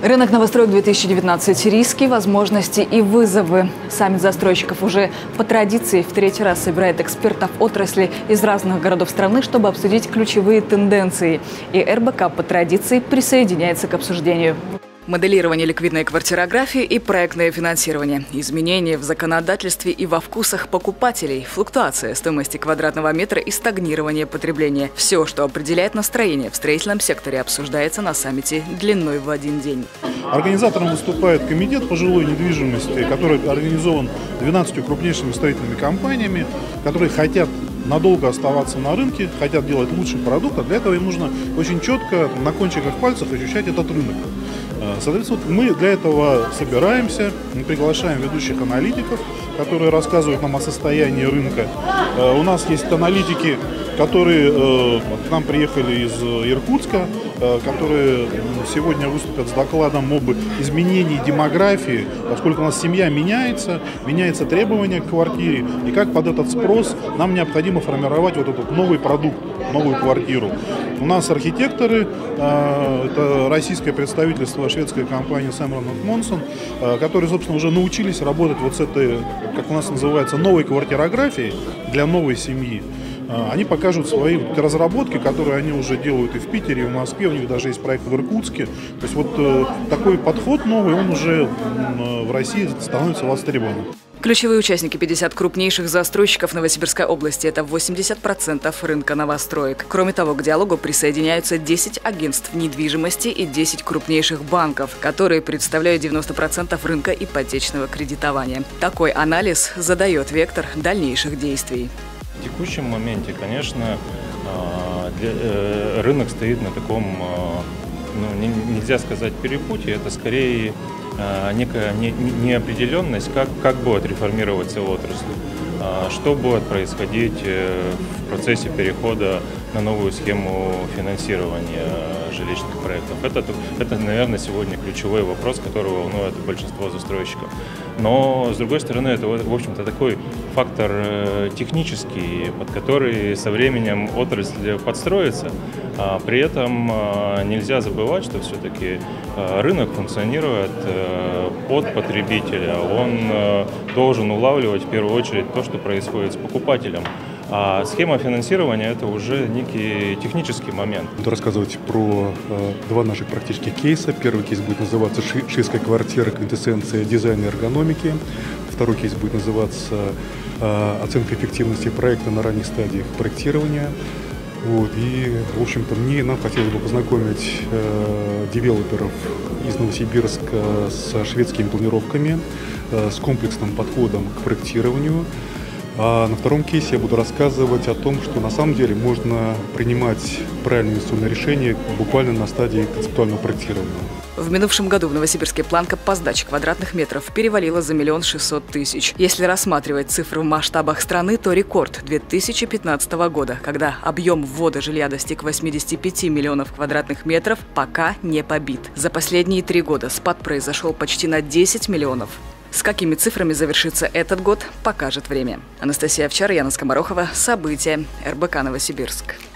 Рынок новостроек 2019. Риски, возможности и вызовы. Саммит застройщиков уже по традиции в третий раз собирает экспертов отрасли из разных городов страны, чтобы обсудить ключевые тенденции. И РБК по традиции присоединяется к обсуждению. Моделирование ликвидной квартирографии и проектное финансирование. Изменения в законодательстве и во вкусах покупателей. Флуктуация стоимости квадратного метра и стагнирование потребления. Все, что определяет настроение в строительном секторе, обсуждается на саммите длиной в один день. Организатором выступает комитет по жилой недвижимости, который организован 12 крупнейшими строительными компаниями, которые хотят надолго оставаться на рынке, хотят делать лучший продукт, а для этого им нужно очень четко на кончиках пальцев ощущать этот рынок. Соответственно, мы для этого собираемся, мы приглашаем ведущих аналитиков, которые рассказывают нам о состоянии рынка. У нас есть аналитики, которые к нам приехали из Иркутска, которые сегодня выступят с докладом об изменении демографии, поскольку у нас семья меняется требования к квартире, и как под этот спрос нам необходимо формировать вот этот новый продукт, новую квартиру. У нас архитекторы, это российское представительство шведской компании Semron & Monson, которые, собственно, уже научились работать вот с этой, как у нас называется, новой квартирографией для новой семьи. Они покажут свои разработки, которые они уже делают и в Питере, и в Москве, у них даже есть проект в Иркутске. То есть вот такой подход новый, он уже в России становится востребованным. Ключевые участники – 50 крупнейших застройщиков Новосибирской области. Это 80% рынка новостроек. Кроме того, к диалогу присоединяются 10 агентств недвижимости и 10 крупнейших банков, которые представляют 90% рынка ипотечного кредитования. Такой анализ задает вектор дальнейших действий. В текущем моменте, конечно, рынок стоит на таком, нельзя сказать перепутье, это скорее некая неопределенность, как будет реформироваться отрасль, что будет происходить в процессе перехода на новую схему финансирования жилищных проектов. Это, наверное, сегодня ключевой вопрос, который волнует большинство застройщиков. Но, с другой стороны, это, в общем-то, такой фактор технический, под который со временем отрасль подстроится. При этом нельзя забывать, что все-таки рынок функционирует под потребителя. Он должен улавливать в первую очередь то, что происходит с покупателем. А схема финансирования – это уже некий технический момент. Буду рассказывать про два наших практических кейса. Первый кейс будет называться «Шведская квартира. Квинтэссенция дизайна и эргономики». Второй кейс будет называться «Оценка эффективности проекта на ранних стадиях проектирования». Вот. И, в общем-то, нам хотелось бы познакомить девелоперов из Новосибирска с шведскими планировками, с комплексным подходом к проектированию. А на втором кейсе я буду рассказывать о том, что на самом деле можно принимать правильные инвестиционные решения буквально на стадии концептуального проектирования. В минувшем году в Новосибирске планка по сдаче квадратных метров перевалила за 1 600 000. Если рассматривать цифры в масштабах страны, то рекорд 2015 года, когда объем ввода жилья достиг 85 миллионов квадратных метров, пока не побит. За последние 3 года спад произошел почти на 10 миллионов. С какими цифрами завершится этот год, покажет время. Анастасия Овчар, Яна Скоморохова. События. РБК Новосибирск.